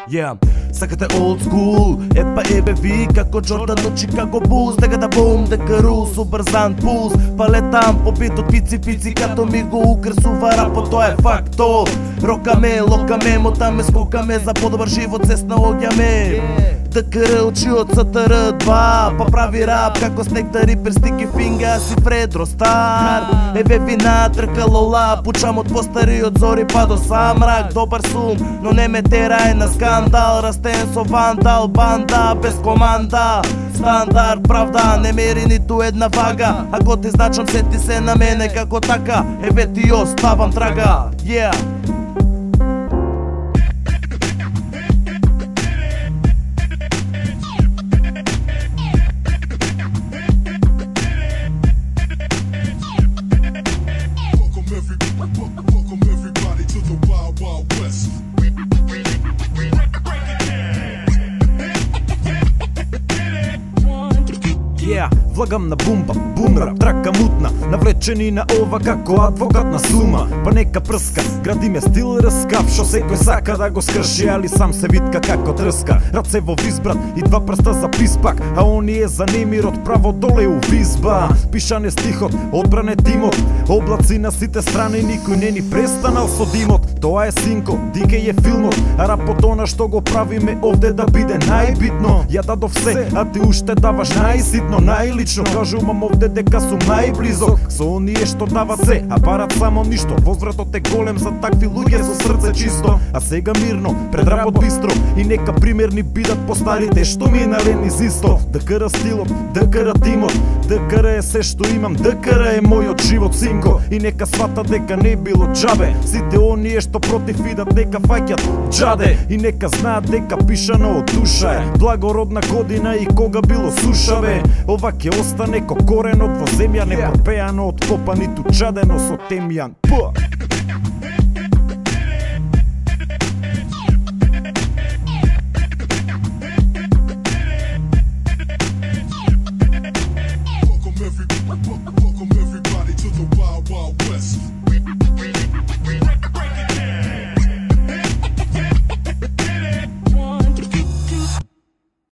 Сакате old school, епа ебе ви како Джордан од Чикаго Булс. Дека да бум, дека рул, со брзан пулс. Палетам побит од пици като ми го украсува рапот, тоа е факто. Рокаме, локаме, мотаме, скокаме, за подобар живот се снаоѓаме. ДКР учи од СТР 2, па прави рап како снег да рипер стики финга си Фредро Стар. Еве вина, тркалола, пучам од постариот зори па до самрак. Добар сум, но не ме терај на скандал. Растен со вандал, банда без команда. Стандард, правда, не мери ниту една вага. Ако ти значам, сети се на мене како така. Еве ти оставам трага, Влагам на бумба, бумрап, трака мутна, навлечени на ова како адвокат на сума. Па нека прска, градиме стил ръскав, шо секој сака да го скрши, али сам се витка како трска. Раце во визбрат и два прста за писпак, а оние за немирот право доле у визба. Пишане стихот, одбране тимот, облаци на сите страни, никој не ни престанал со димот. Тоа е синко, дикеј е филмот, а рапот она што го правиме овде да биде најбитно. Ја дадов се, а ти уште даваш најситно, најлично. Кажувам овде дека сум најблизок со оние што дават се, а барат само ништо. Возвратот е голем за такви луѓе со срце чисто. А сега мирно, пред работ бистро, и нека примерни бидат постарите што минале низ исто. ДКР стилот, ДКР тимот, ДКР е се што имам, ДКР е мојот живот, синко. И нека свата дека не било џабе сите оние што против идат, нека фаќат џаде. И нека знаат дека пишано од душа е благородна година и кога било суша бе. Ова ќе остане ко коренот во земја, не пропеано од попа, ниту чадено со темјан.